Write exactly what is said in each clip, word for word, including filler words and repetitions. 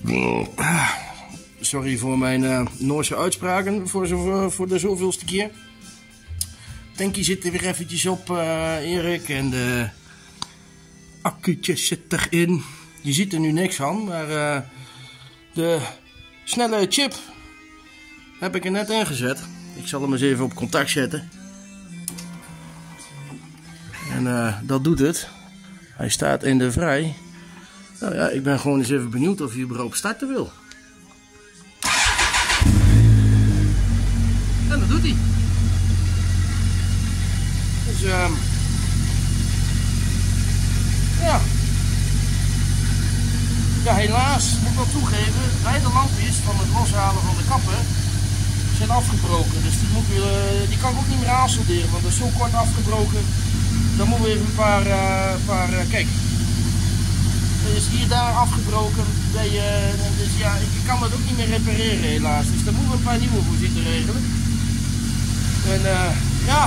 Sorry voor mijn uh, Noorse uitspraken voor, zo, voor de zoveelste keer. Tankie zit er weer eventjes op, uh, Erik. En de accu'tjes zit erin. Je ziet er nu niks van, maar uh, de snelle chip heb ik er net ingezet. Ik zal hem eens even op contact zetten. En uh, dat doet het. Hij staat in de vrij. Nou ja, ik ben gewoon eens even benieuwd of hij überhaupt starten wil. En dat doet hij. Dus uh, ja. Ja, helaas moet ik wel toegeven, beide lampjes van het loshalen van de kappen zijn afgebroken. Dus die, moet weer, die kan ik ook niet meer aansolderen, want dat is zo kort afgebroken. Dan moeten we even een paar, uh, paar uh, kijk. Er is hier daar afgebroken. Bij, uh, dus ja, ik kan dat ook niet meer repareren helaas. Dus daar moeten we een paar nieuwe voor zitten regelen. En uh, ja.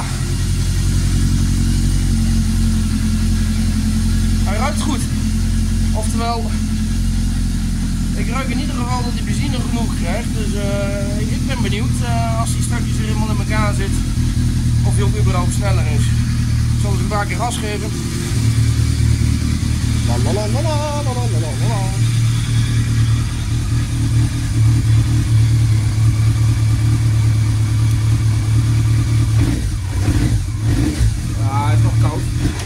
Hij ruikt goed. Oftewel, ik ruik in ieder geval dat hij benzine genoeg krijgt. Dus uh, ik, ik ben benieuwd uh, als hij straks weer helemaal in elkaar zit. Of hij ook überhaupt sneller is. Ik zal eens een paar keer gas geven. Ja, hij is nog koud.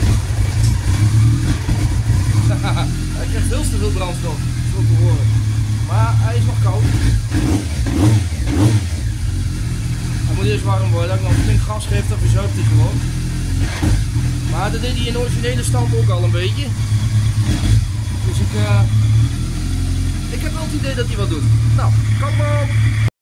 Hij krijgt veel te veel brandstof, zo te horen. Maar hij is nog koud. Hij moet eerst warm worden. Als ik nog flink gas geef, dan verzuipt hij gewoon. Maar dat deed hij in de originele stand ook al een beetje. Dus ik, uh, ik heb wel het idee dat hij wat doet. Nou, kom maar op.